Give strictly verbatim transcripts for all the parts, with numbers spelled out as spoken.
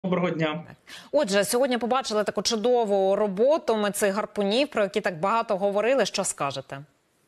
Доброго дня. Отже, сьогодні побачили таку чудову роботу ми цих гарпунів, про які так багато говорили. Що скажете?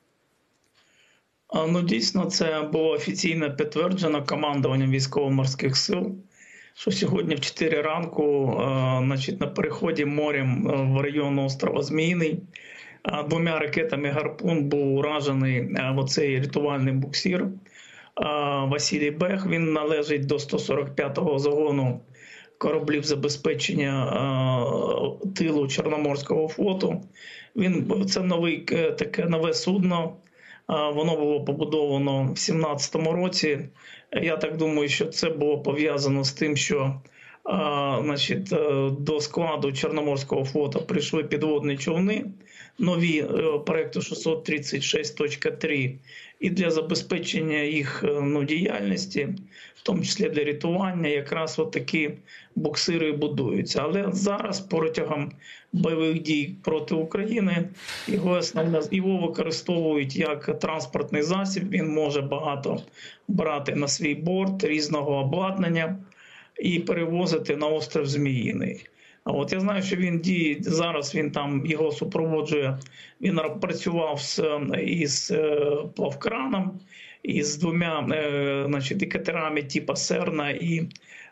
Ну, дійсно, це було офіційно підтверджено командуванням військово-морських сил, що сьогодні в чотири ранку значить, на переході морем в район острова Зміїний двома ракетами «Гарпун» був уражений оцей рятувальний буксир Василій Бех. Він належить до сто сорок п'ятого загону кораблів забезпечення тилу Чорноморського флоту. Він, це новий, таке нове судно. Воно було побудовано в сімнадцятому році. Я так думаю, що це було пов'язано з тим, що значить, до складу Чорноморського флоту прийшли підводні човни, нові проєкту шістсот тридцять шість точка три, і для забезпечення їх ну, діяльності, в тому числі для рятування, якраз от такі буксири будуються. Але зараз протягом бойових дій проти України його основне, його використовують як транспортний засіб. Він може багато брати на свій борт різного обладнання і перевозити на острів Зміїний. А от я знаю, що він діє зараз. Він там його супроводжує. Він працював з із плавкраном, із двома, значить, катерами типу Серна і,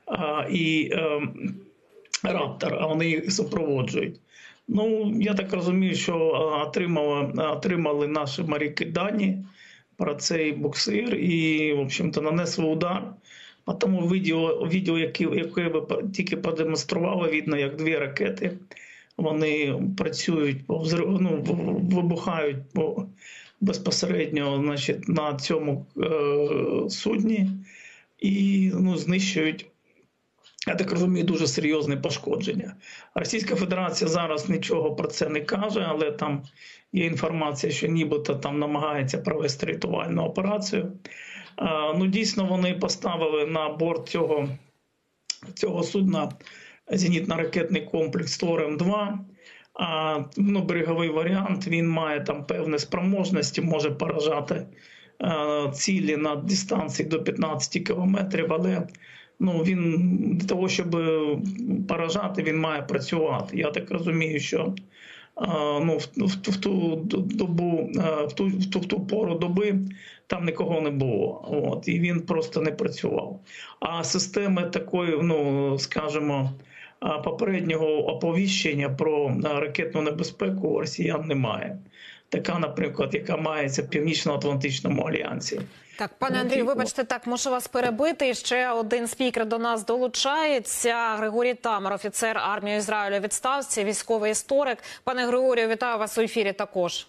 і Раптор. А вони їх супроводжують. Ну, я так розумію, що отримали, отримали наші моряки дані про цей буксир і, в общем-то, нанесли удар. А тому відео, відео яке, яке ви тільки продемонстрували, видно, як дві ракети, вони працюють, ну, вибухають безпосередньо, значить, на цьому е, судні і ну, знищують, я так розумію, дуже серйозне пошкодження. Російська Федерація зараз нічого про це не каже, але там є інформація, що нібито там намагається провести рятувальну операцію. Ну, дійсно, вони поставили на борт цього, цього судна зенітно-ракетний комплекс Торем два. А, ну, береговий варіант, він має там певні спроможності, може поражати а, цілі на дистанції до п'ятнадцяти кілометрів, але ну, він для того, щоб поражати, він має працювати. Я так розумію, що ну, в, в, в ту добу, в ту, в ту, в ту пору доби там нікого не було. От, і він просто не працював. А системи такої, ну, скажімо, попереднього оповіщення про ракетну небезпеку у росіян немає. Така, наприклад, яка мається в Північно-Атлантичному альянсі. Так, пане Андрію, вибачте, так, можу вас перебити. Ще один спікер до нас долучається. Григорій Тамар, офіцер армії Ізраїлю у відставці, військовий історик. Пане Григорію, вітаю вас у ефірі також.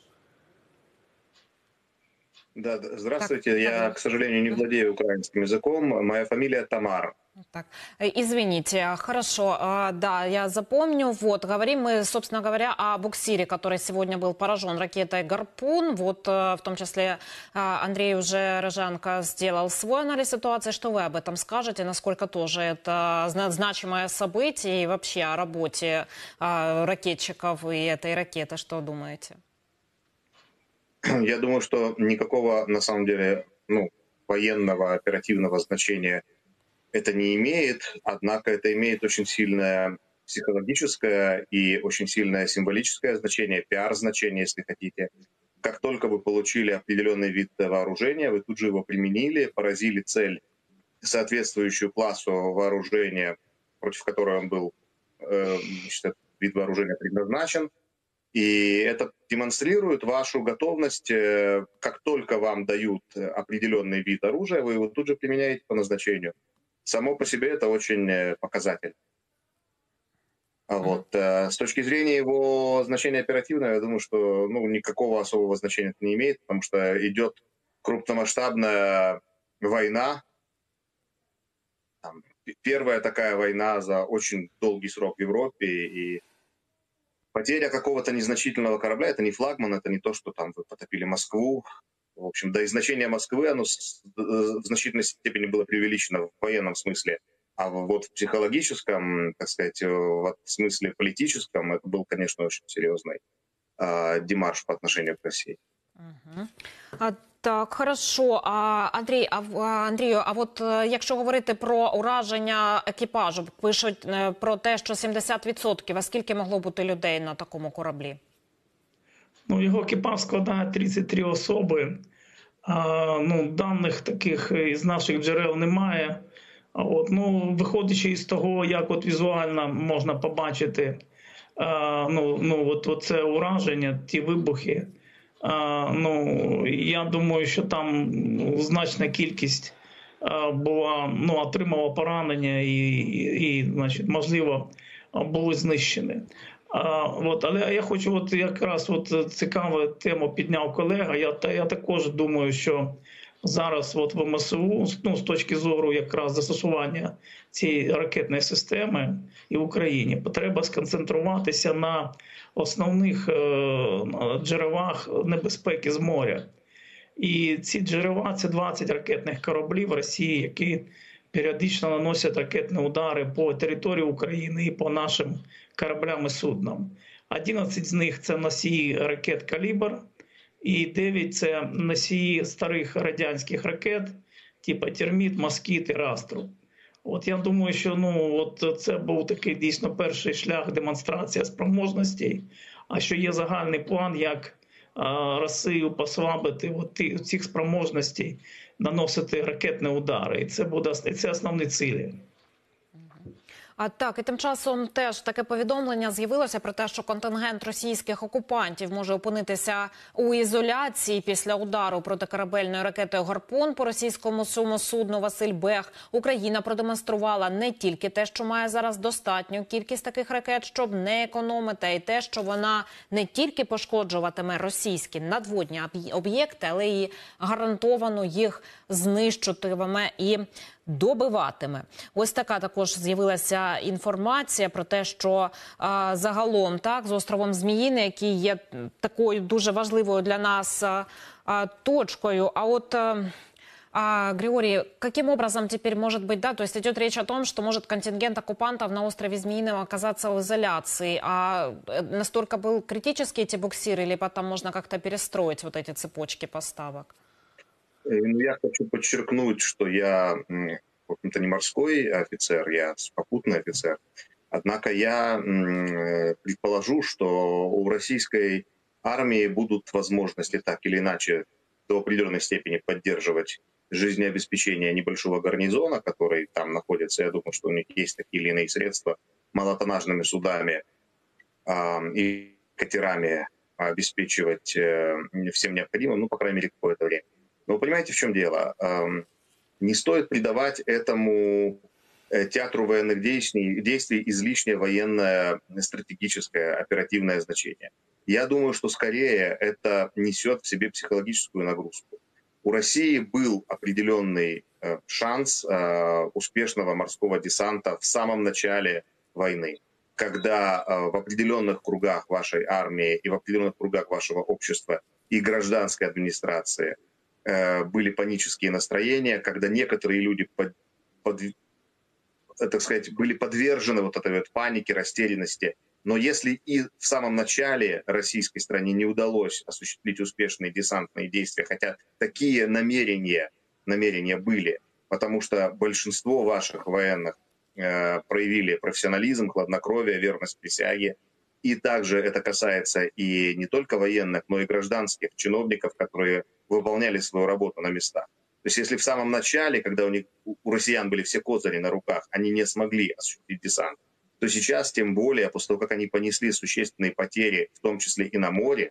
Да, здравствуйте. Так, Я, так. к сожалению, не владею украинским языком. Моя фамилия Тамар. Так, извините, хорошо, да, я запомню. Вот, говорим мы, собственно говоря, о буксире, который сегодня был поражен ракетой «Гарпун». Вот, в том числе, Андрей уже Роженко сделал свой анализ ситуации. Что вы об этом скажете? Насколько тоже это значимое событие и вообще о работе ракетчиков и этой ракеты? Что думаете? Я думаю, что никакого, на самом деле, ну, военного, оперативного значения это не имеет, однако это имеет очень сильное психологическое и очень сильное символическое значение, пиар-значение, если хотите. Как только вы получили определенный вид вооружения, вы тут же его применили, поразили цель, соответствующую классу вооружения, против которой он был, э, значит, этот вид вооружения предназначен. И это демонстрирует вашу готовность, как только вам дают определенный вид оружия, вы его тут же применяете по назначению. Само по себе это очень показательно. Вот. С точки зрения его значения оперативного, я думаю, что ну, никакого особого значения это не имеет, потому что идет крупномасштабная война. Там, первая такая война за очень долгий срок в Европе, и потеря какого-то незначительного корабля — это не флагман, это не то, что там вы потопили Москву. В общем, да и значение Москвы, оно в значительной степени было преувеличено в военном смысле. А вот в психологическом, так сказать, в смысле политическом, это был, конечно, очень серьезный э, демарш по отношению к России. Угу. А, так, хорошо. А, Андрій, а, Андрію, а от якщо говорити про ураження екіпажу, пишуть про те, що сімдесят відсотків, а скільки могло бути людей на такому кораблі? Ну, його екіпаж складає тридцять три особи. А, ну, даних таких із наших джерел немає. А от, ну, виходячи із того, як от візуально можна побачити а, ну, ну, от, от це ураження, ті вибухи, а, ну, я думаю, що там значна кількість а, була, ну, отримала поранення і, і, і значить, можливо, були знищені. А, от, але я хочу, от якраз от цікаву тему підняв колега. Я, я також думаю, що зараз от в МСУ, ну, з точки зору якраз застосування цієї ракетної системи і в Україні, потреба сконцентруватися на основних е, джерелах небезпеки з моря. І ці джерела – це двадцять ракетних кораблів Росії, які періодично наносять ракетні удари по території України і по нашим кораблям і суднам. одинадцять з них – це носії ракет «Калібр», і дев'ять – це носії старих радянських ракет, типу «Терміт», «Москіт» і «Растру». От я думаю, що ну, от це був такий дійсно перший шлях, демонстрація спроможностей, а що є загальний план, як а, Росію послабити от ті, цих спроможностей, наносити ракетні удари. І це буде це основні цілі. А так, і тим часом теж таке повідомлення з'явилося про те, що контингент російських окупантів може опинитися у ізоляції після удару протикорабельною ракетою «Гарпун» по російському судну «Василь Бех». Україна продемонструвала не тільки те, що має зараз достатню кількість таких ракет, щоб не економити, а й те, що вона не тільки пошкоджуватиме російські надводні об'єкти, але й гарантовано їх знищуватиме і добиватиме. Ось така також з'явилася інформація про те, що а, загалом так з островом Зміїний, який є такою дуже важливою для нас а, а, точкою. А от а, а, Григорий, каким образом теперь может быть, да, то есть идет речь о том, что может контингент оккупантов на острове Змеиного оказаться в изоляции, а настолько был критический эти буксиры, или потом можно как-то перестроить вот эти цепочки поставок? Я хочу подчеркнуть, что я, в общем-то, не морской офицер, я попутный офицер. Однако я предположу, что у российской армии будут возможности так или иначе до определенной степени поддерживать жизнеобеспечение небольшого гарнизона, который там находится. Я думаю, что у них есть такие или иные средства малотоннажными судами и катерами обеспечивать всем необходимым, ну, по крайней мере, какое-то время. Но вы понимаете, в чем дело? Не стоит придавать этому театру военных действий, действий излишнее военное, стратегическое, оперативное значение. Я думаю, что скорее это несет в себе психологическую нагрузку. У России был определенный шанс успешного морского десанта в самом начале войны, когда в определенных кругах вашей армии и в определенных кругах вашего общества и гражданской администрации были панические настроения, когда некоторые люди под, под, так сказать, были подвержены вот этой вот панике, растерянности. Но если и в самом начале российской стране не удалось осуществить успешные десантные действия, хотя такие намерения, намерения были, потому что большинство ваших военных э, проявили профессионализм, хладнокровие, верность присяге, и также это касается и не только военных, но и гражданских чиновников, которые выполняли свою работу на местах. То есть если в самом начале, когда у них у россиян были все козыри на руках, они не смогли осуществить десант, то сейчас, тем более, после того, как они понесли существенные потери, в том числе и на море,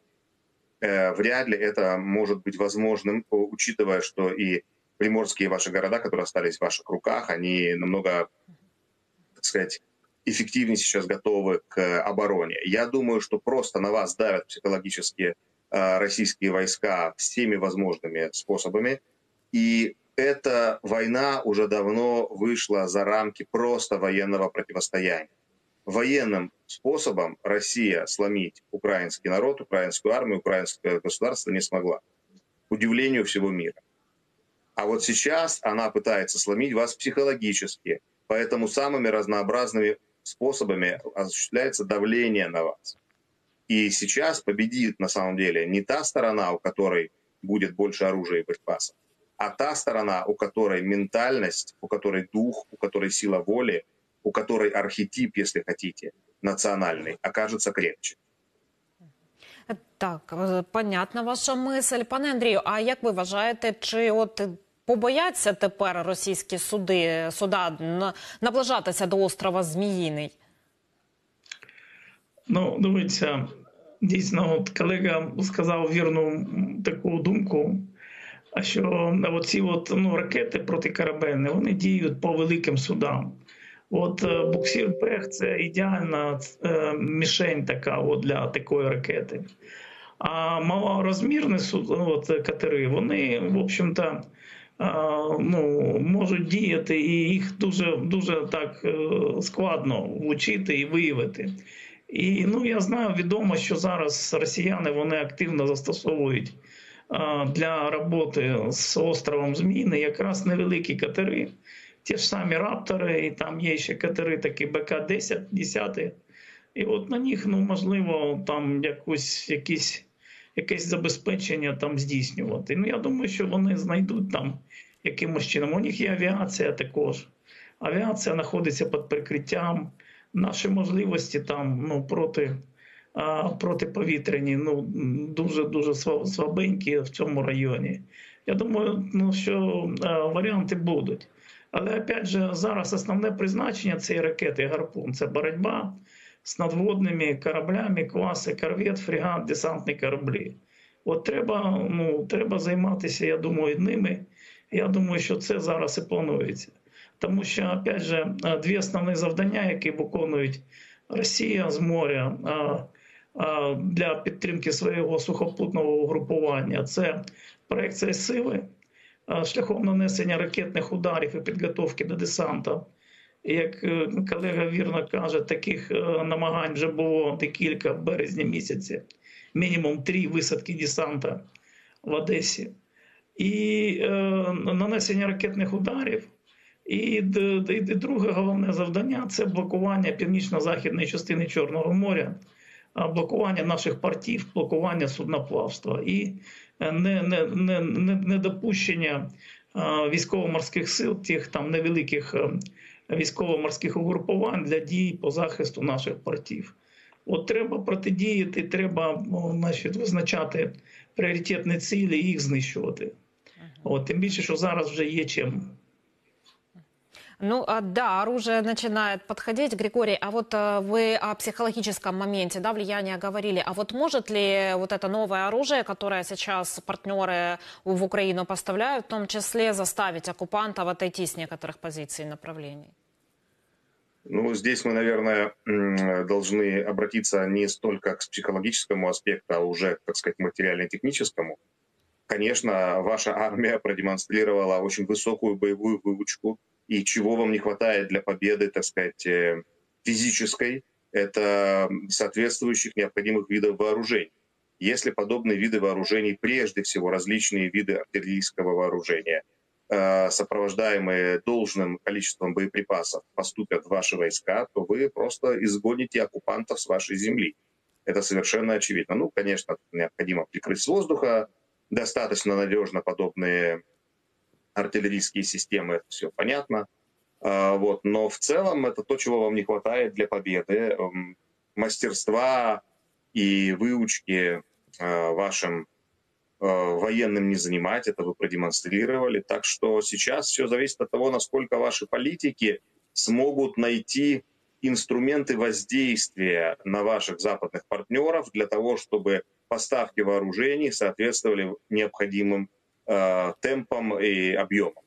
э, вряд ли это может быть возможным, учитывая, что и приморские ваши города, которые остались в ваших руках, они намного, так сказать, эффективнее сейчас готовы к обороне. Я думаю, что просто на вас давят психологически э, российские войска всеми возможными способами, и эта война уже давно вышла за рамки просто военного противостояния. Военным способом Россия сломить украинский народ, украинскую армию, украинское государство не смогла. К удивлению всего мира. А вот сейчас она пытается сломить вас психологически, поэтому самыми разнообразными способами осуществляется давление на вас. И сейчас победит на самом деле не та сторона, у которой будет больше оружия и боеприпасов, а та сторона, у которой ментальность, у которой дух, у которой сила воли, у которой архетип, если хотите, национальный, окажется крепче. Так, понятна ваша мисль. Пане Андрію, а як ви вважаєте, чи от побояться тепер російські суди, суда наближатися до острова Зміїний? Ну, дивіться, дійсно, от колега сказав вірну таку думку, що оці от, ну, ракети протикорабельні, вони діють по великим судам. От Буксир-Бех – це ідеальна е, мішень така от для такої ракети. А малорозмірні от, катери, вони, в общем-то, е, ну, можуть діяти, і їх дуже, дуже так е, складно влучити і виявити. І, ну, я знаю, відомо, що зараз росіяни, вони активно застосовують е, для роботи з островом Зміїний якраз невеликі катери. Ті ж самі раптори, і там є ще катери такі Б К десять. І от на них, ну, можливо, там якусь, якісь, якесь забезпечення там здійснювати. Ну, я думаю, що вони знайдуть там якимось чином. У них є авіація також. Авіація знаходиться під прикриттям. Наші можливості там, ну, проти, а, протиповітряні, ну, дуже-дуже слабенькі в цьому районі. Я думаю, ну, що а, варіанти будуть. Але, опять же, зараз основне призначення цієї ракети «Гарпун» – це боротьба з надводними кораблями класи корвет, фрегат, десантні кораблі. От треба, ну, треба займатися, я думаю, ними. Я думаю, що це зараз і планується. Тому що, опять же, дві основні завдання, які виконують Росія з моря для підтримки свого сухопутного угрупування – це проекція сили, шляхом нанесення ракетних ударів і підготовки до десанту. Як колега вірно каже, таких намагань вже було декілька в березні місяці. Мінімум три висадки десанта в Одесі. І е, нанесення ракетних ударів. І, і, і друге головне завдання – це блокування північно-західної частини Чорного моря, блокування наших портів, блокування судноплавства і не, не, не, не, недопущення військово-морських сил, тих там невеликих військово-морських угрупувань для дій по захисту наших портів. От треба протидіяти, треба, значить, визначати пріоритетні цілі і їх знищувати. От, тим більше, що зараз вже є чим. Ну, да, оружие начинает подходить. Григорий, а вот вы о психологическом моменте, да, влияния говорили. А вот может ли вот это новое оружие, которое сейчас партнеры в Украину поставляют, в том числе заставить оккупантов отойти с некоторых позиций и направлений? Ну, здесь мы, наверное, должны обратиться не столько к психологическому аспекту, а уже, так сказать, материально-техническому. Конечно, ваша армия продемонстрировала очень высокую боевую выучку. И чего вам не хватает для победы, так сказать, физической, это соответствующих необходимых видов вооружений. Если подобные виды вооружений, прежде всего различные виды артиллерийского вооружения, сопровождаемые должным количеством боеприпасов, поступят в ваши войска, то вы просто изгоните оккупантов с вашей земли. Это совершенно очевидно. Ну, конечно, необходимо прикрыть с воздуха достаточно надежно подобные артиллерийские системы, это все понятно. Вот. Но в целом это то, чего вам не хватает для победы. Мастерства и выучки вашим военным не занимать, это вы продемонстрировали. Так что сейчас все зависит от того, насколько ваши политики смогут найти инструменты воздействия на ваших западных партнеров для того, чтобы поставки вооружений соответствовали необходимым темпом і об'ємом.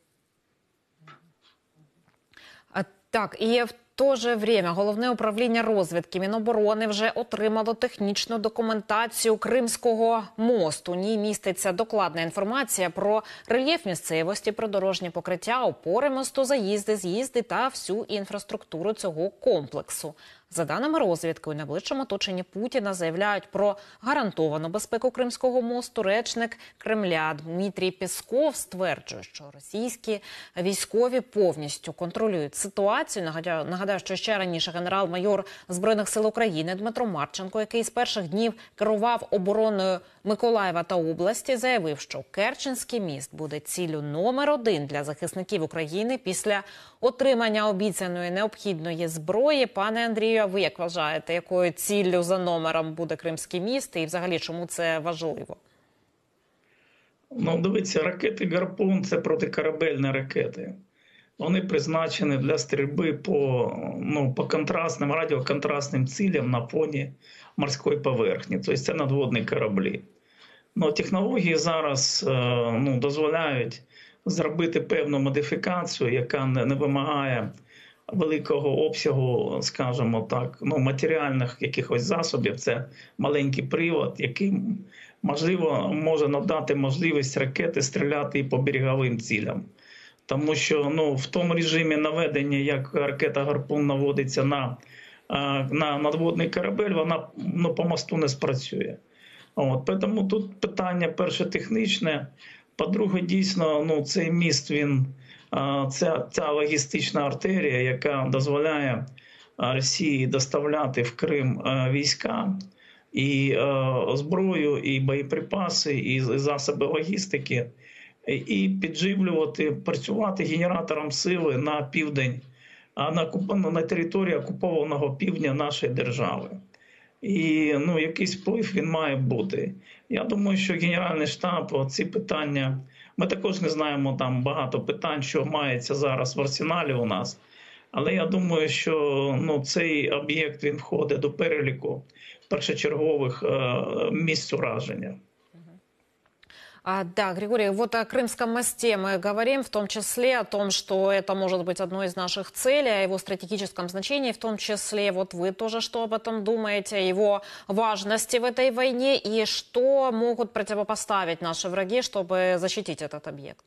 Так, і в то же время Головне управління розвідки Міноборони вже отримало технічну документацію Кримського мосту. У ній міститься докладна інформація про рельєф місцевості, про дорожні покриття, опори мосту, заїзди, з'їзди та всю інфраструктуру цього комплексу. За даними розвідки, у найближчому оточенні Путіна заявляють про гарантовану безпеку Кримського мосту. Речник Кремля Дмитрій Пєсков стверджує, що російські військові повністю контролюють ситуацію. Нагадаю, нагадаю, що ще раніше генерал-майор Збройних сил України Дмитро Марченко, який з перших днів керував обороною Миколаєва та області, заявив, що Керченський міст буде ціллю номер один для захисників України після отримання обіцяної необхідної зброї. Пане Андрію, а ви як вважаєте, якою ціллю за номером буде Кримський міст і взагалі чому це важливо? Ну, дивіться, ракети «Гарпун» – це протикорабельні ракети. Вони призначені для стрільби по, ну, по контрастним, радіоконтрастним цілям на фоні морської поверхні. Тобто це надводні кораблі. Но технології зараз ну, дозволяють зробити певну модифікацію, яка не вимагає великого обсягу, скажімо так, ну, матеріальних якихось засобів. Це маленький привод, який, можливо, може надати можливість ракети стріляти і по береговим цілям. Тому що ну, в тому режимі наведення, як ракета «Гарпун» наводиться на, на надводний корабель, вона ну, по мосту не спрацює. От, тому тут питання перше технічне, по-друге, дійсно, ну, цей міст, він, ця, ця логістична артерія, яка дозволяє Росії доставляти в Крим війська, і зброю, і боєприпаси, і засоби логістики, і підживлювати, працювати генератором сили на південь, на, на території окупованого півдня нашої держави. І ну, якийсь вплив він має бути. Я думаю, що Генеральний штаб, ці питання, ми також не знаємо там багато питань, що мається зараз в арсеналі у нас. Але я думаю, що ну, цей об'єкт, він входить до переліку першочергових е, місць ураження. А, да, Григорий, вот о Крымском мосте мы говорим, в том числе о том, что это может быть одной из наших целей, о его стратегическом значении, в том числе, вот вы тоже что об этом думаете, о его важности в этой войне и что могут противопоставить наши враги, чтобы защитить этот объект?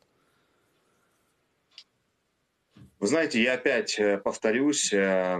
Вы знаете, я опять повторюсь,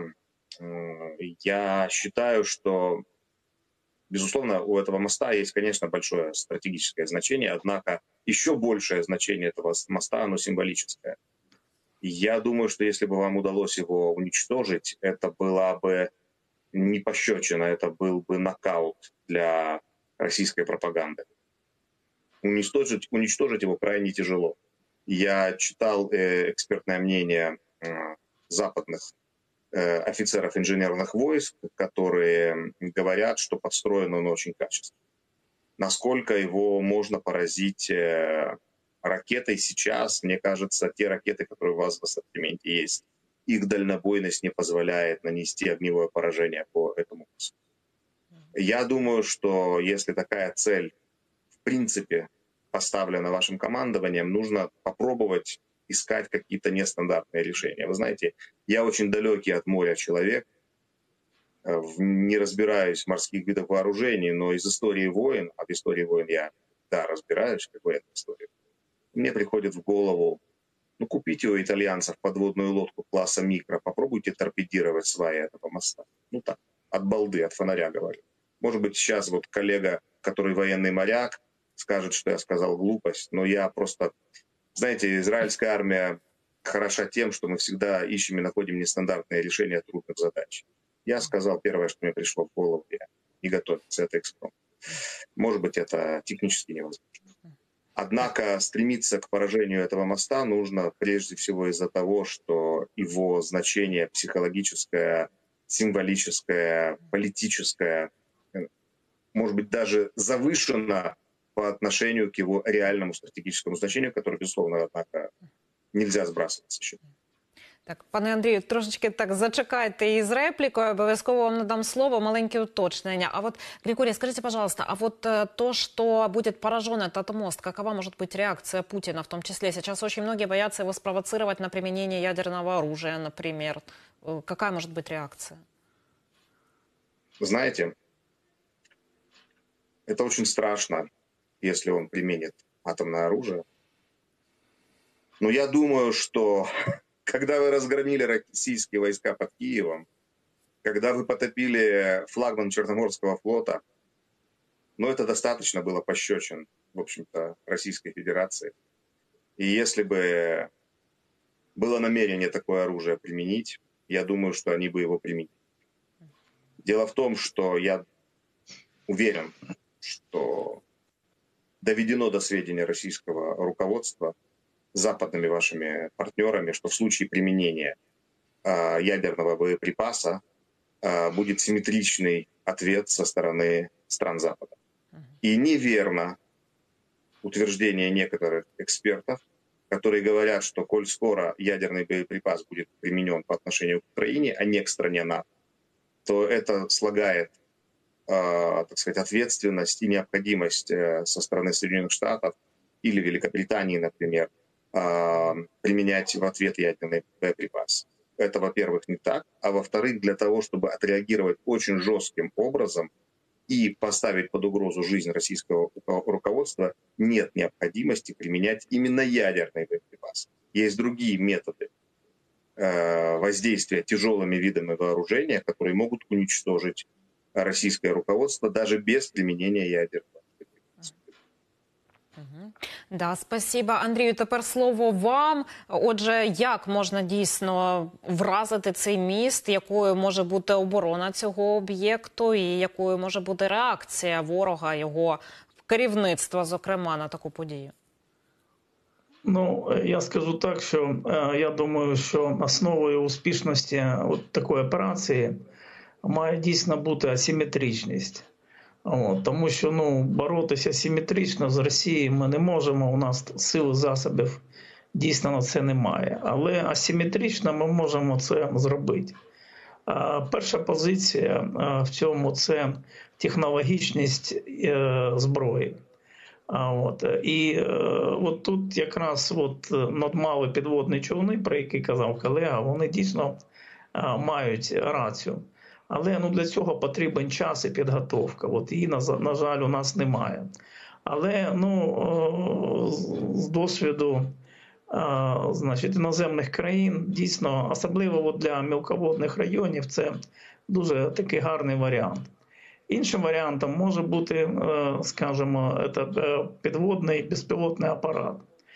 я считаю, что безусловно, у этого моста есть, конечно, большое стратегическое значение, однако еще большее значение этого моста, оно символическое. И я думаю, что если бы вам удалось его уничтожить, это была бы не пощечина, это был бы нокаут для российской пропаганды. Уничтожить, уничтожить его крайне тяжело. Я читал э, экспертное мнение э, западных офицеров инженерных войск, которые говорят, что построен он очень качественно. Насколько его можно поразить ракетой сейчас, мне кажется, те ракеты, которые у вас в ассортименте есть, их дальнобойность не позволяет нанести огневое поражение по этому мосту. Я думаю, что если такая цель в принципе поставлена вашим командованием, нужно попробовать искать какие-то нестандартные решения. Вы знаете, я очень далекий от моря человек, не разбираюсь в морских видах вооружений, но из истории войн, от истории войн я, да, разбираюсь, как военной истории. Мне приходит в голову, ну, купите у итальянцев подводную лодку класса микро, попробуйте торпедировать сваи этого моста. Ну так, от балды, от фонаря говорю. Может быть, сейчас вот коллега, который военный моряк, скажет, что я сказал глупость, но я просто... Знаете, израильская армия хороша тем, что мы всегда ищем и находим нестандартные решения трудных задач. Я сказал первое, что мне пришло в голову, я не готовился, это экспромт. Может быть, это технически невозможно. Однако стремиться к поражению этого моста нужно прежде всего из-за того, что его значение психологическое, символическое, политическое, может быть, даже завышено по отношению к его реальному стратегическому значению, которое, безусловно, однако, нельзя сбрасывать со счета. Так, пане Андрію, трошечки так зачекайте із реплікою, обов'язково вам надам слово, маленьке уточнення. А вот, Григорий, скажите, пожалуйста, а вот то, что будет поражен этот мост, какова может быть реакция Путина в том числе? Сейчас очень многие боятся его спровоцировать на применение ядерного оружия, например. Какая может быть реакция? Знаете, это очень страшно, если он применит атомное оружие. Но я думаю, что когда вы разгромили российские войска под Киевом, когда вы потопили флагман Черноморского флота, ну, это достаточно было пощечин, в общем-то, Российской Федерации. И если бы было намерение такое оружие применить, я думаю, что они бы его применили. Дело в том, что я уверен, что доведено до сведения российского руководства западными вашими партнерами, что в случае применения э, ядерного боеприпаса э, будет симметричный ответ со стороны стран Запада. И неверно утверждение некоторых экспертов, которые говорят, что коль скоро ядерный боеприпас будет применен по отношению к Украине, а не к стране НАТО, то это слагает, э, так сказать, ответственность и необходимость э, со стороны Соединенных Штатов или Великобритании, например, э, применять в ответ ядерный боеприпас. Это, во-первых, не так. А во-вторых, для того, чтобы отреагировать очень жестким образом и поставить под угрозу жизнь российского руководства, нет необходимости применять именно ядерный боеприпас. Есть другие методы э, воздействия тяжелыми видами вооружения, которые могут уничтожить российское руководство даже без применения ядерного боеприпаса. Да, спасибо. Андрію, тепер слово вам. Отже, як можна дійсно вразити цей міст, якою може бути оборона цього об'єкту і якою може бути реакція ворога, його керівництва, зокрема, на таку подію? Ну, я скажу так, що е, я думаю, що основою успішності от такої операції має дійсно бути асиметричність. От, тому що ну, боротися симетрично з Росією ми не можемо, у нас сил, засобів дійсно на це немає. Але асиметрично ми можемо це зробити. А, перша позиція а, в цьому – це технологічність е, зброї. А, от, і е, от тут якраз от, надмали підводні човни, про які казав колега, вони дійсно а, мають рацію. Але ну, для цього потрібен час і підготовка. От її, на, на жаль, у нас немає. Але ну, з досвіду значить, іноземних країн, дійсно, особливо от для мілководних районів, це дуже такий гарний варіант. Іншим варіантом може бути, скажімо, підводний безпілотний апарат,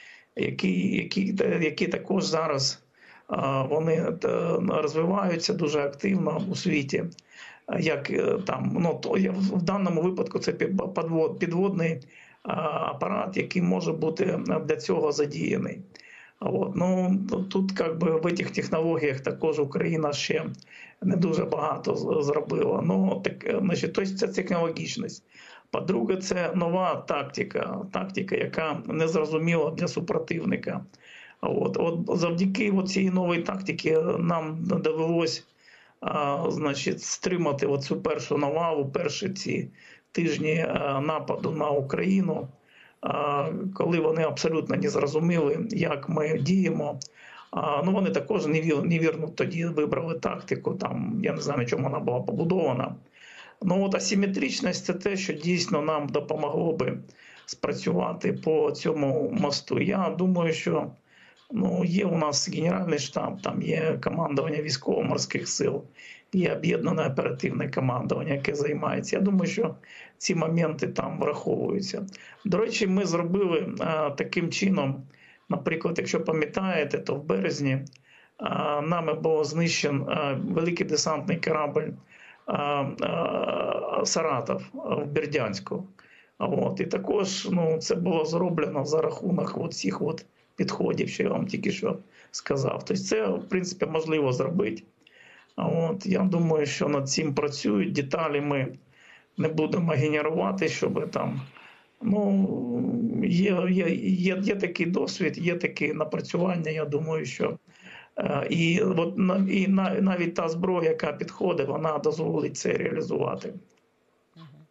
який, який, який також зараз вони розвиваються дуже активно у світі. Як там, ну, то в даному випадку це підводний апарат, який може бути для цього задіяний. От. Ну, тут как би, в цих технологіях також Україна ще не дуже багато зробила. Ну, так, значить, тобто це технологічність. По-друге, це нова тактика, тактика, яка не зрозуміла для супротивника. От, от завдяки цій новій тактиці нам довелось а, значить, стримати оцю першу навалу, перші ці тижні а, нападу на Україну, а, коли вони абсолютно не зрозуміли, як ми діємо. А, ну, вони також невірно тоді вибрали тактику, там, я не знаю, на чому вона була побудована. Ну, от асиметричність – це те, що дійсно нам допомогло би спрацювати по цьому мосту. Я думаю, що ну, є у нас Генеральний штаб, там є командування військово-морських сил, є об'єднане оперативне командування, яке займається. Я думаю, що ці моменти там враховуються. До речі, ми зробили а, таким чином, наприклад, якщо пам'ятаєте, то в березні а, нами було знищен а, великий десантний корабль а, а, Саратов в Бердянську. От. І також ну, це було зроблено за рахунок от цих от підходів, що я вам тільки що сказав. Тобто це, в принципі, можливо зробити. От, я думаю, що над цим працюють. Деталі ми не будемо генерувати, щоб там, ну, є, є, є, є такий досвід, є такі напрацювання, я думаю, що е, і, от, і навіть та зброя, яка підходить, вона дозволить це реалізувати.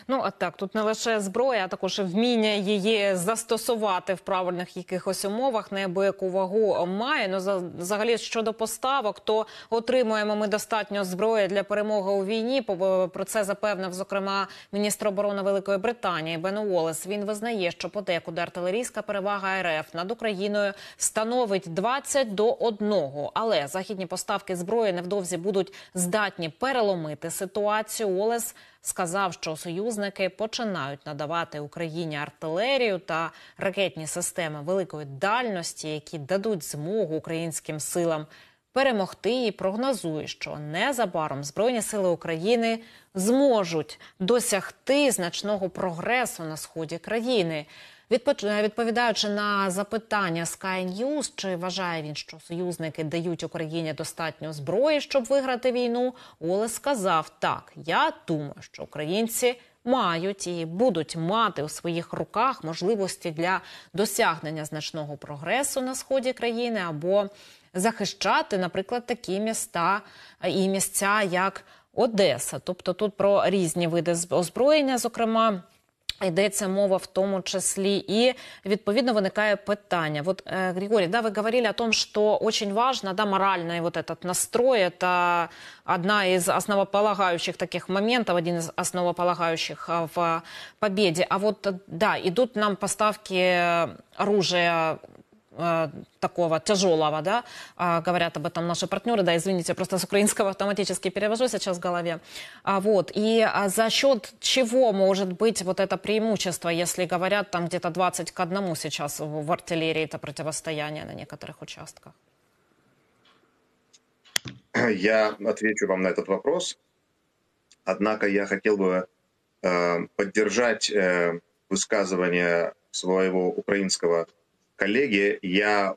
Ну, а так, тут не лише зброя, а також і вміння її застосувати в правильних якихось умовах, неабияку вагу має. Ну, за- взагалі, щодо поставок, то отримуємо ми достатньо зброї для перемоги у війні. По- Про це запевнив, зокрема, міністр оборони Великої Британії Бен Уоллес. Він визнає, що подекуди артилерійська перевага РФ над Україною становить двадцять до одного. Але західні поставки зброї невдовзі будуть здатні переломити ситуацію. Уоллес сказав, що союзники починають надавати Україні артилерію та ракетні системи великої дальності, які дадуть змогу українським силам перемогти, і прогнозує, що незабаром Збройні сили України зможуть досягти значного прогресу на сході країни. Відпо- Відповідаючи на запитання Sky News, чи вважає він, що союзники дають Україні достатньо зброї, щоб виграти війну, Уоллес сказав: так, я думаю, що українці мають і будуть мати у своїх руках можливості для досягнення значного прогресу на сході країни або захищати, наприклад, такі міста і місця, як Одеса. Тобто тут про різні види озброєння, зокрема, йдеться мова в тому числі, и відповідно виникає питання. Вот, э, Григорий, да, вы говорили о том, что очень важно, да, моральный вот этот настрой, это одна из основополагающих таких моментов, один из основополагающих э, в победе. А вот, да, идут нам поставки оружия э, такого тяжелого, да, а, говорят об этом наши партнеры, да, извините, просто с украинского автоматически перевожу сейчас в голове. А, вот, и а, за счет чего может быть вот это преимущество, если говорят там где-то двадцать к одному сейчас в, в артиллерии это противостояние на некоторых участках? Я отвечу вам на этот вопрос. Однако я хотел бы э, поддержать э, высказывание своего украинского коллеги. Я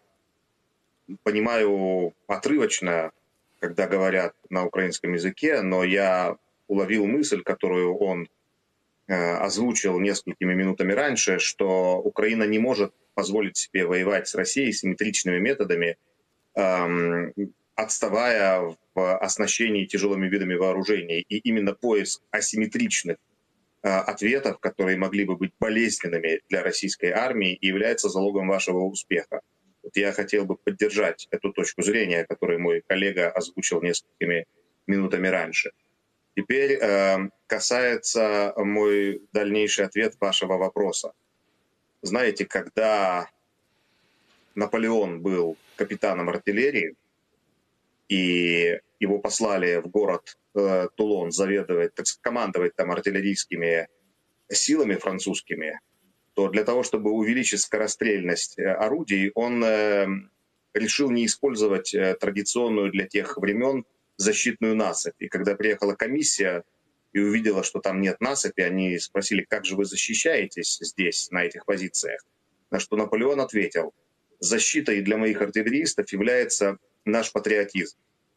понимаю отрывочно, когда говорят на украинском языке, но я уловил мысль, которую он э, озвучил несколькими минутами раньше, что Украина не может позволить себе воевать с Россией симметричными методами, э, отставая в оснащении тяжелыми видами вооружений. И именно поиск асимметричных э, ответов, которые могли бы быть болезненными для российской армии, является залогом вашего успеха. Вот я хотел бы поддержать эту точку зрения, которую мой коллега озвучил несколькими минутами раньше. Теперь э, касается мой дальнейший ответ вашего вопроса. Знаете, когда Наполеон был капитаном артиллерии, и его послали в город э, Тулон заведовать, так сказать, командовать там артиллерийскими силами французскими, то для того, чтобы увеличить скорострельность орудий, он э, решил не использовать э, традиционную для тех времен защитную насыпь. И когда приехала комиссия и увидела, что там нет насыпи, они спросили, как же вы защищаетесь здесь, на этих позициях. На что Наполеон ответил: защитой для моих артиллеристов является наш патриотизм.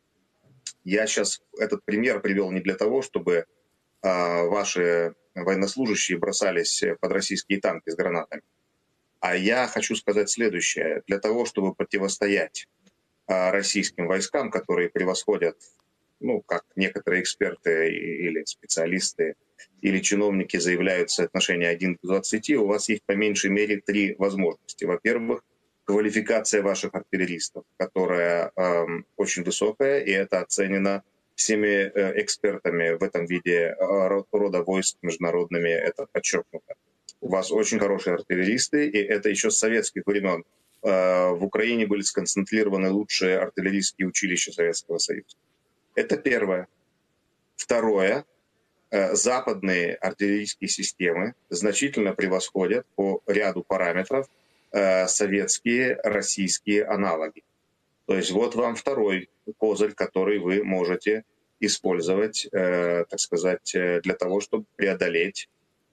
Я сейчас этот пример привел не для того, чтобы э, ваши военнослужащие бросались под российские танки с гранатами. А я хочу сказать следующее. Для того, чтобы противостоять э, российским войскам, которые превосходят, ну, как некоторые эксперты или специалисты, или чиновники заявляют соотношение один к двадцати, у вас есть по меньшей мере три возможности. Во-первых, квалификация ваших артиллеристов, которая э, очень высокая, и это оценено всеми э, экспертами в этом виде э, рода войск международными, это подчеркнуто. У вас очень хорошие артиллеристы, и это еще с советских времен. Э, в Украине были сконцентрированы лучшие артиллерийские училища Советского Союза. Это первое. Второе. Э, западные артиллерийские системы значительно превосходят по ряду параметров советские, российские аналоги. То есть вот вам второй козырь, который вы можете использовать, э, так сказать, для того, чтобы преодолеть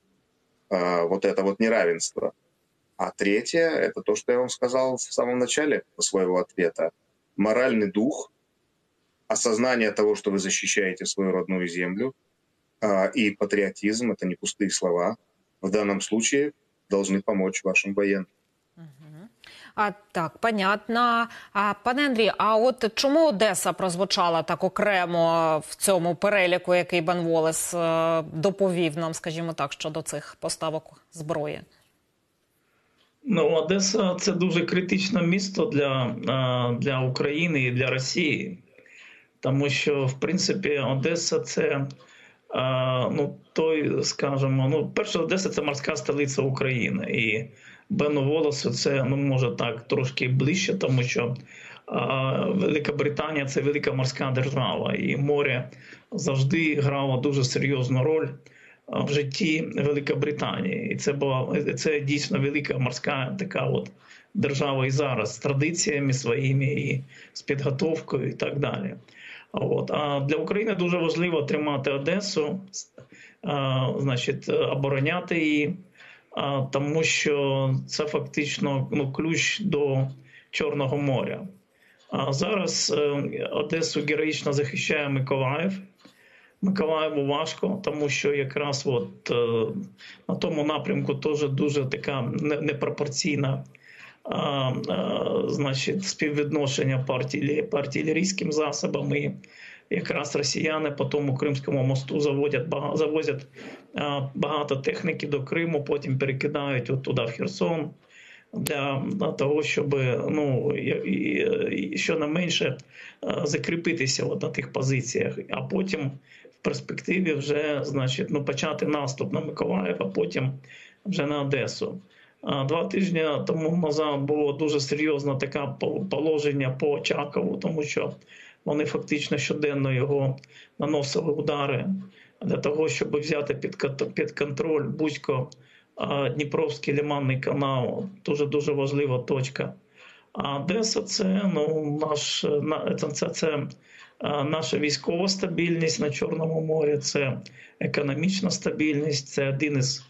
э, вот это вот неравенство. А третье, это то, что я вам сказал в самом начале своего ответа. Моральный дух, осознание того, что вы защищаете свою родную землю, э, и патриотизм, это не пустые слова, в данном случае должны помочь вашим военным. А, так, понятно. А, пане Андрій, а от чому Одеса прозвучала так окремо в цьому переліку, який Бен Волес е, доповів нам, скажімо так, щодо цих поставок зброї? Ну, Одеса – це дуже критичне місто для, для України і для Росії. Тому що, в принципі, Одеса – це, ну, той, скажімо, ну, перше, Одеса – це морська столиця України. І Бену Волесу це, ну, може так, трошки ближче, тому що Велика Британія – це велика морська держава. І море завжди грало дуже серйозну роль в житті Великобританії. І це була, це дійсно велика морська така от держава і зараз з традиціями своїми, і з підготовкою і так далі. От. А для України дуже важливо тримати Одесу, а, значить, обороняти її, а, тому що це фактично, ну, ключ до Чорного моря. А зараз Одесу героїчно захищає Миколаїв. Миколаєву важко, тому що якраз от, е, на тому напрямку теж дуже така непропорційна е, е, значить, співвідношення по, артилерії, по артилерійським засобам. І якраз росіяни по тому Кримському мосту заводять, завозять е, багато техніки до Криму, потім перекидають от туди в Херсон для, для того, щоб, ну, і, і, щонайменше закріпитися от на тих позиціях, а потім в перспективі вже, значить, ну, почати наступ на Миколаїв, а потім вже на Одесу. Два тижні тому назад було дуже серйозне таке положення по Очакову, тому що вони фактично щоденно його наносили удари для того, щоб взяти під контроль Бузько, Дніпровський лиманний канал, дуже-дуже важлива точка. А Одеса – це, ну, наш, це, це, це наша військова стабільність на Чорному морі, це економічна стабільність, це один із,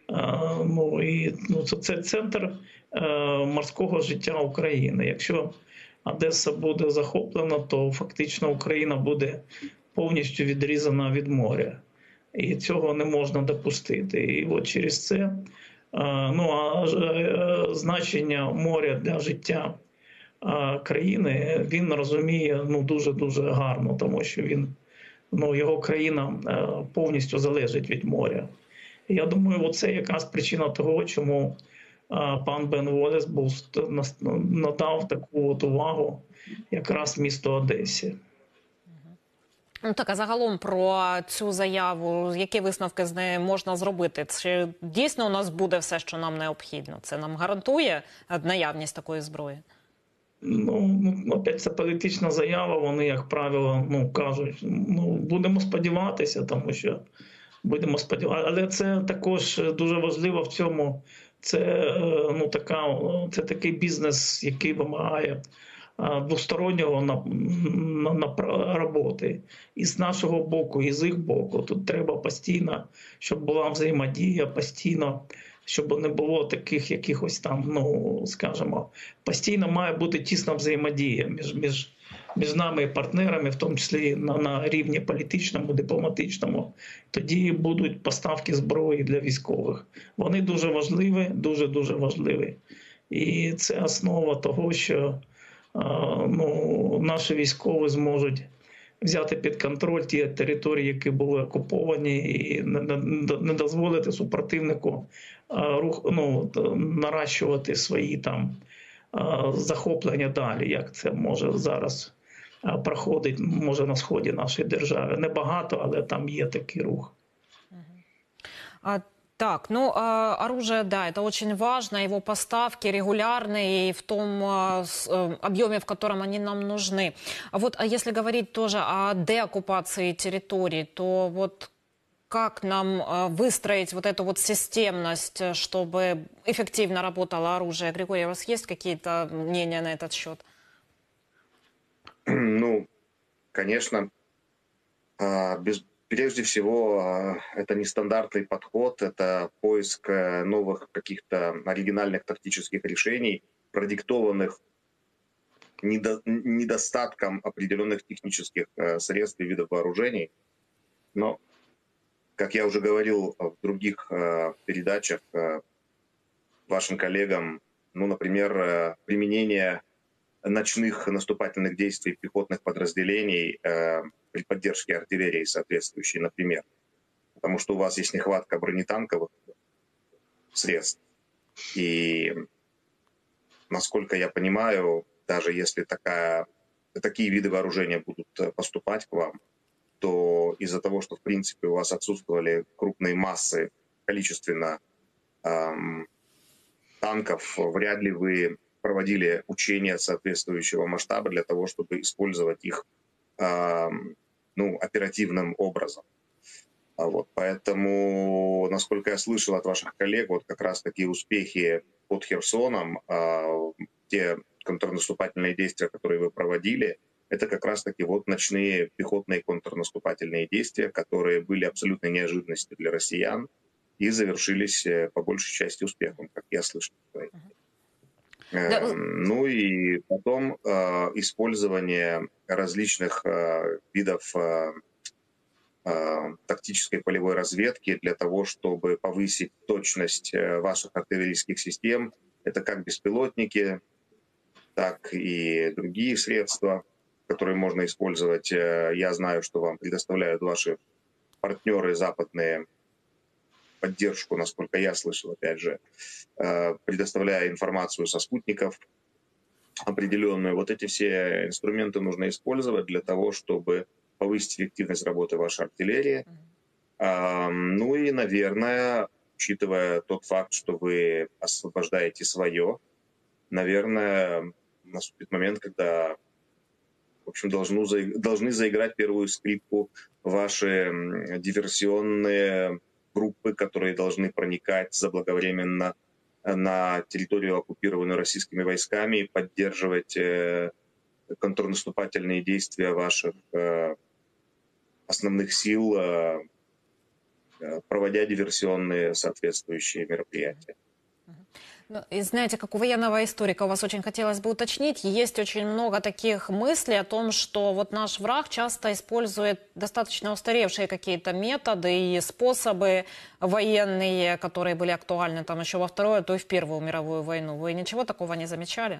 ну, і, ну, це, це центр морського життя України. Якщо Одеса буде захоплена, то фактично Україна буде повністю відрізана від моря. І цього не можна допустити. І от через це, ну, а значення моря для життя країни він розуміє, ну, дуже-дуже гарно, тому що він, ну, його країна повністю залежить від моря. І я думаю, це якраз причина того, чому пан Бен Волес був, надав таку от увагу якраз місту Одесі. Ну так, а загалом про цю заяву, які висновки з нею можна зробити? Чи дійсно у нас буде все, що нам необхідно? Це нам гарантує наявність такої зброї? Ну, опять це політична заява, вони, як правило, ну, кажуть, ну, будемо сподіватися, тому що будемо сподіватися. Але це також дуже важливо в цьому, це, ну, така, це такий бізнес, який вимагає двостороннього на, на, на роботи. І з нашого боку, і з їх боку. Тут треба постійно, щоб була взаємодія, постійно, щоб не було таких якихось там, ну, скажімо, постійно має бути тісна взаємодія між, між, між нами і партнерами, в тому числі на, на рівні політичному, дипломатичному. Тоді будуть поставки зброї для військових. Вони дуже важливі, дуже-дуже важливі. І це основа того, що, ну, наші військові зможуть взяти під контроль ті території, які були окуповані, і не дозволити супротивнику рух, ну, наращувати свої там захоплення далі, як це може зараз проходить, може, на сході нашої держави. Небагато, але там є такий рух. А Так, ну, оружие, да, это очень важно, его поставки регулярные и в том объеме, в котором они нам нужны. А вот а если говорить тоже о деоккупации территорий, то вот как нам выстроить вот эту вот системность, чтобы эффективно работало оружие? Григорий, у вас есть какие-то мнения на этот счет? Ну, конечно, без... Прежде всего, это нестандартный подход, это поиск новых каких-то оригинальных тактических решений, продиктованных недо, недостатком определенных технических средств и видов вооружений. Но, как я уже говорил в других передачах вашим коллегам, ну, например, применение ночных наступательных действий пехотных подразделений при поддержке артиллерии соответствующей, например. Потому что у вас есть нехватка бронетанковых средств. И, насколько я понимаю, даже если такая, такие виды вооружения будут поступать к вам, то из-за того, что, в принципе, у вас отсутствовали крупные массы количественно эм, танков, вряд ли вы проводили учения соответствующего масштаба для того, чтобы использовать их эм, ну, оперативным образом. Вот, поэтому, насколько я слышал от ваших коллег, вот как раз такие успехи под Херсоном, э, те контрнаступательные действия, которые вы проводили, это как раз-таки вот ночные пехотные контрнаступательные действия, которые были абсолютной неожиданностью для россиян и завершились по большей части успехом, как я слышал. Да. Ну и потом э, использование различных э, видов э, э, тактической полевой разведки для того, чтобы повысить точность ваших артиллерийских систем. Это как беспилотники, так и другие средства, которые можно использовать. Я знаю, что вам предоставляют ваши партнеры западные поддержку, насколько я слышал, опять же, предоставляя информацию со спутников определенную. Вот эти все инструменты нужно использовать для того, чтобы повысить эффективность работы вашей артиллерии. Ну и, наверное, учитывая тот факт, что вы освобождаете свое, наверное, наступит момент, когда, в общем, должны, должны заиграть первую скрипку ваши диверсионные группы, которые должны проникать заблаговременно на территорию, оккупированную российскими войсками, и поддерживать контрнаступательные действия ваших основных сил, проводя диверсионные соответствующие мероприятия. И знаете, как у военного историка, у вас очень хотелось бы уточнить, есть очень много таких мыслей о том, что вот наш враг часто использует достаточно устаревшие какие-то методы и способы военные, которые были актуальны там еще во Вторую, а то и в Первую мировую войну. Вы ничего такого не замечали?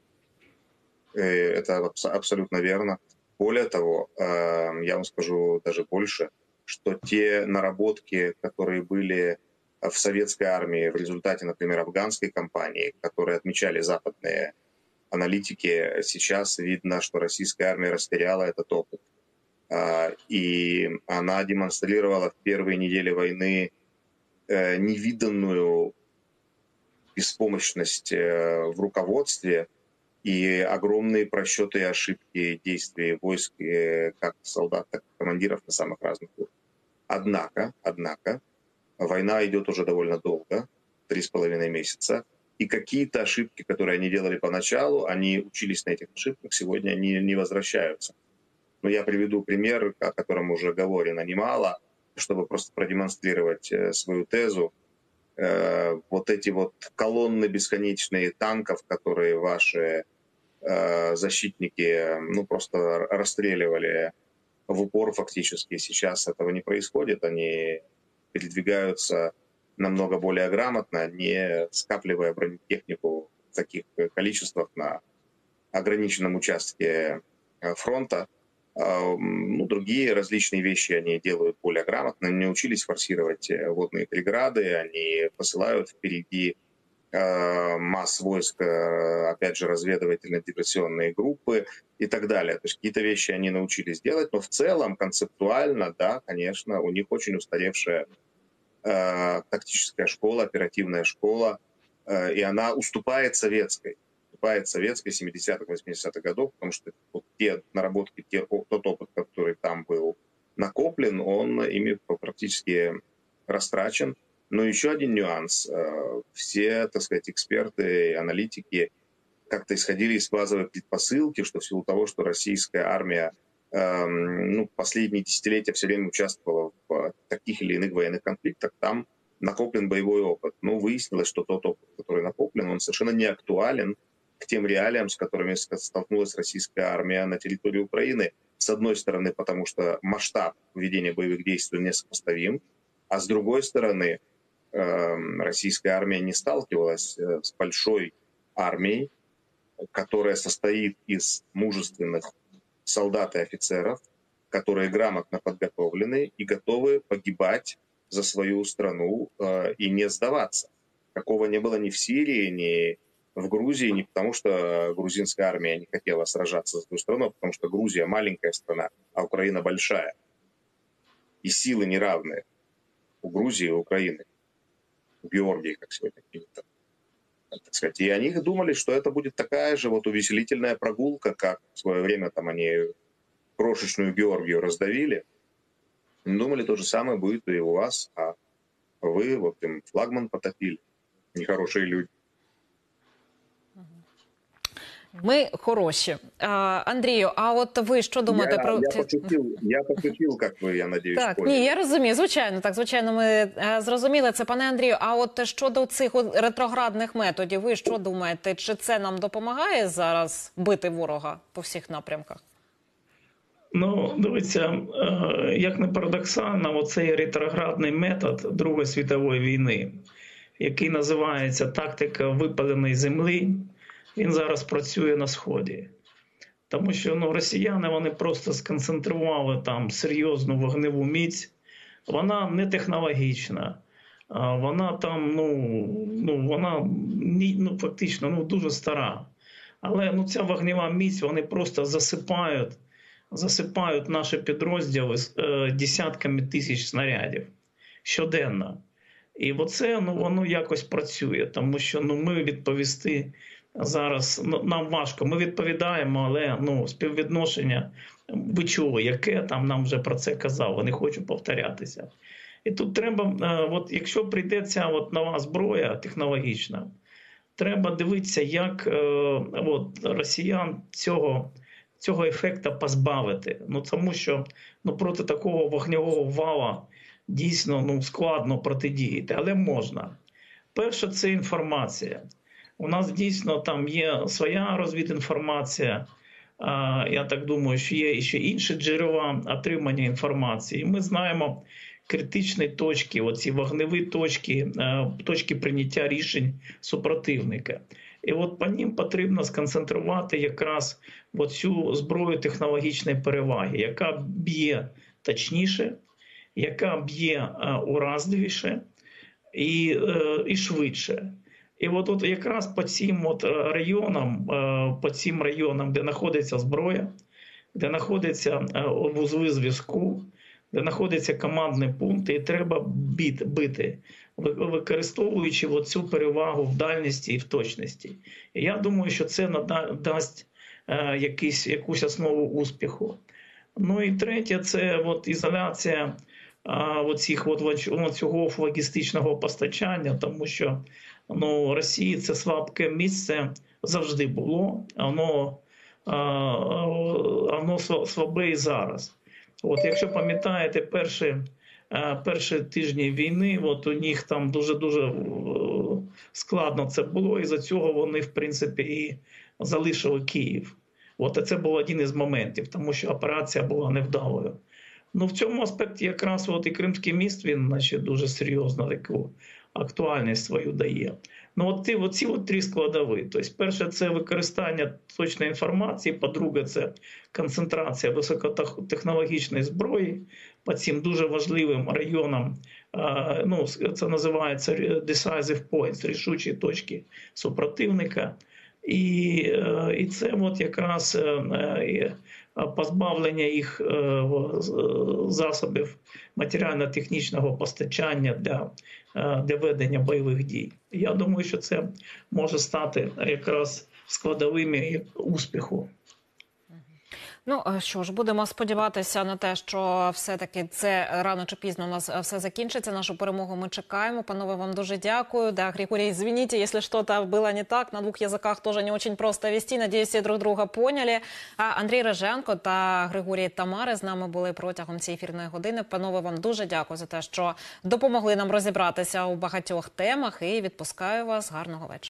Это абсолютно верно. Более того, я вам скажу даже больше, что те наработки, которые были в советской армии в результате, например, афганской кампании, которые отмечали западные аналитики, сейчас видно, что российская армия растеряла этот опыт. И она демонстрировала в первые недели войны невиданную беспомощность в руководстве и огромные просчеты и ошибки действий войск, как солдат, так и командиров на самых разных уровнях. Однако, однако, война идет уже довольно долго, три с половиной месяца, и какие-то ошибки, которые они делали поначалу, они учились на этих ошибках, сегодня они не возвращаются. Но я приведу пример, о котором уже говорено немало, чтобы просто продемонстрировать свою тезу. Вот эти вот колонны бесконечные танков, которые ваши защитники ну, просто расстреливали в упор фактически, сейчас этого не происходит, они передвигаются намного более грамотно, не скапливая бронетехнику в таких количествах на ограниченном участке фронта. Ну, другие различные вещи они делают более грамотно, они научились форсировать водные преграды, они посылают впереди масс войск, опять же, разведывательно-диверсионные группы и так далее. То есть какие-то вещи они научились делать, но в целом, концептуально, да, конечно, у них очень устаревшая э, тактическая школа, оперативная школа, э, и она уступает советской, уступает советской семидесятых, восьмидесятых годов, потому что вот те наработки, те, тот опыт, который там был накоплен, он ими практически растрачен. Но еще один нюанс. Все, так сказать, эксперты, аналитики как-то исходили из базовой предпосылки, что в силу того, что российская армия ну, последние десятилетия все время участвовала в таких или иных военных конфликтах, там накоплен боевой опыт. Но выяснилось, что тот опыт, который накоплен, он совершенно не актуален к тем реалиям, с которыми столкнулась российская армия на территории Украины. С одной стороны, потому что масштаб ведения боевых действий несопоставим, а с другой стороны, российская армия не сталкивалась с большой армией, которая состоит из мужественных солдат и офицеров, которые грамотно подготовлены и готовы погибать за свою страну э, и не сдаваться. Такого не было ни в Сирии, ни в Грузии, не потому что грузинская армия не хотела сражаться за свою страну, а потому что Грузия маленькая страна, а Украина большая. И силы неравные у Грузии и у Украины. У Георгии, как сегодня принято, так сказать. И они думали, что это будет такая же вот увеселительная прогулка, как в свое время там они крошечную Георгию раздавили. Думали, то же самое будет и у вас, а вы вот им флагман потопили. Нехорошие люди. Ми хороші. А, Андрію, а от ви що думаєте я, про... Я пошутил, я пошутил, як ви, я надіюсь, Так, поняли. ні, я розумію, звичайно, так, звичайно, ми е, зрозуміли це. Пане Андрію, а от щодо цих от ретроградних методів, ви що думаєте, чи це нам допомагає зараз бити ворога по всіх напрямках? Ну, дивіться, як не парадоксально, оцей ретроградний метод Другої світової війни, який називається тактика випаленої землі, він зараз працює на Сході. Тому що ну, росіяни вони просто сконцентрували там серйозну вогневу міць, вона не технологічна, вона там, ну, ну вона ну, фактично ну, дуже стара. Але ну, ця вогнева міць, вони просто засипають, засипають наші підрозділи е, десятками тисяч снарядів щоденно. І оце ну, воно якось працює, тому що ну, ми відповісти зараз, ну, нам важко, ми відповідаємо, але ну, співвідношення, ви чули, яке, там нам вже про це казав, не хочу повторятися. І тут треба, е, от, якщо прийде ця от нова зброя технологічна, треба дивитися, як е, от, росіян цього цього ефекту позбавити. Ну, тому що ну, проти такого вогневого вала дійсно ну, складно протидіяти, але можна. Перше – це інформація. У нас дійсно там є своя розвідінформація. А, я так думаю, що є ще інші джерела отримання інформації. Ми знаємо критичні точки, оці вогневі точки, точки прийняття рішень супротивника. І от по ним потрібно сконцентрувати якраз цю зброю технологічної переваги, яка б'є точніше, яка б'є уразливіше і, і швидше. І от, от якраз по цим от районам, по цим районам, де знаходиться зброя, де знаходяться вузли зв'язку, де знаходяться командні пункти, і треба бити, використовуючи цю перевагу в дальності і в точності. І я думаю, що це надасть якийсь, якусь основу успіху. Ну і третє, це от ізоляція оцих, от, цього логістичного постачання, тому що ну, Росії це слабке місце завжди було, а воно, воно слабе і зараз. От, якщо пам'ятаєте, перші, перші тижні війни, от у них там дуже-дуже складно це було, і за цього вони, в принципі, і залишили Київ. От, це був один із моментів, тому що операція була невдалою. Ну, в цьому аспекті якраз от і Кримський міст, він значить, дуже серйозно таку актуальність свою дає. Ну, от ці, от ці от три складові. Тобто, перше, це використання точної інформації, по-друге, це концентрація високотехнологічної зброї по цим дуже важливим районам, ну, це називається decisive points, рішучі точки супротивника. І, і це от якраз позбавлення їх засобів матеріально-технічного постачання для, для ведення бойових дій. Я думаю, що це може стати якраз складовими успіху. Ну що ж, будемо сподіватися на те, що все-таки це рано чи пізно у нас все закінчиться. Нашу перемогу ми чекаємо. Панове, вам дуже дякую. Да, Григорий, извините, если что-то было не так. На двух языках тоже не очень просто вести. Надіюсь, всі друг друга поняли. А Андрій Риженко та Григорій Тамари з нами були протягом цієї ефірної години. Панове, вам дуже дякую за те, що допомогли нам розібратися у багатьох темах. І відпускаю вас. Гарного вечора.